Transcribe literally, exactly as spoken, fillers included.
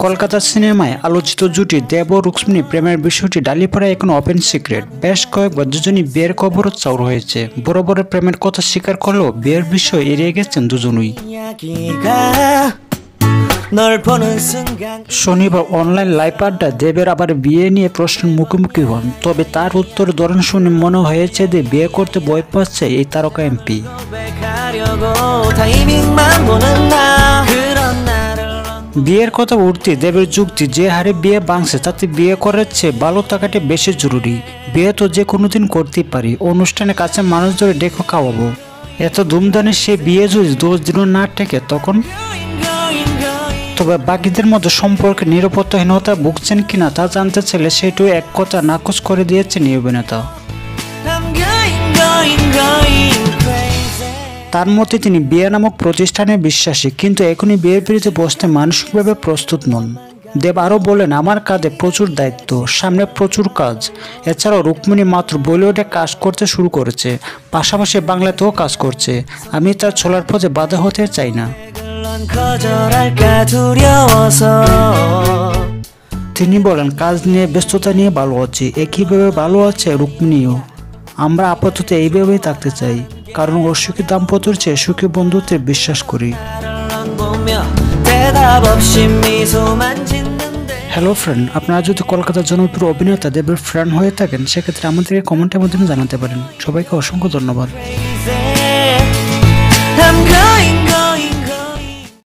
কলকাতা সিনেমায় আলোচিত জুটি দেব ও রুক্মিণী প্রেমের বিষয়টি ডালিপাড়ায় এখন ওপেন সিক্রেট। বেশ কয়েকবার দুজনই বিয়ের খবরও চাউর হয়েছে। বড় বড় প্রেমের কথা স্বীকার করলেও বিয়ের বিষয় এড়িয়ে গেছেন দুজনই। শনিবার অনলাইন লাইভ আড্ডা দেবের আবার বিয়ে নিয়ে প্রশ্নের মুখোমুখি হন। তবে তার উত্তর ধরন শুনে মনে হয়েছে যে বিয়ে করতে ভয় পাচ্ছে এই তারকা এমপি। বিয়ের কথা উঠতে দেবের যুক্তি, যে হারে বিয়ে ভাঙছে তাতে বিয়ে করার চেয়ে ভালো থাকাটা বেশি জরুরি। বিয়ে তো যে কোনোদিন করতেই পারি, অনুষ্ঠানে কাছে মানুষ ধরে ডেকে খাওয়াবো। এত ধুমধামে সে বিয়ে যদি দশ দিনও না টেকে তখন? তবে বাকিদের মধ্যে সম্পর্কে নিরাপত্তাহীনতা ভুগছেন কিনা তা জানতে চাইলে সেটিও এক কথা নাকচ করে দিয়েছেন এই অভিনেতা। তার মতে তিনি বিয়ে নামক প্রতিষ্ঠানে বিশ্বাসী, কিন্তু এখনই বিয়ের বিরুদ্ধে বসতে মানসিকভাবে প্রস্তুত নন। দেব আরও বলেন, আমার কাঁধে প্রচুর দায়িত্ব, সামনে প্রচুর কাজ। এছাড়াও রুক্মিণী মাত্র বলিউডে কাজ করতে শুরু করেছে, পাশাপাশি বাংলাতেও কাজ করছে। আমি তার চলার পথে বাধা হতে চাই না। তিনি বলেন, কাজ নিয়ে ব্যস্ততা নিয়ে ভালো আছি, একইভাবে ভালো আছে রুক্মিণীও। আমরা আপাতত এইভাবেই থাকতে চাই, কারণ অসুখী দাম্পত্যের চেয়ে সুখী বন্ধুত্বে বিশ্বাস করি। হ্যালো ফ্রেন্ড, আপনারা যদি কলকাতার জনপ্রিয় অভিনেতা দেবের ফ্যান হয়ে থাকেন সেক্ষেত্রে আমাদেরকে কমেন্টের মাধ্যমে জানাতে পারেন। সবাইকে অসংখ্য ধন্যবাদ।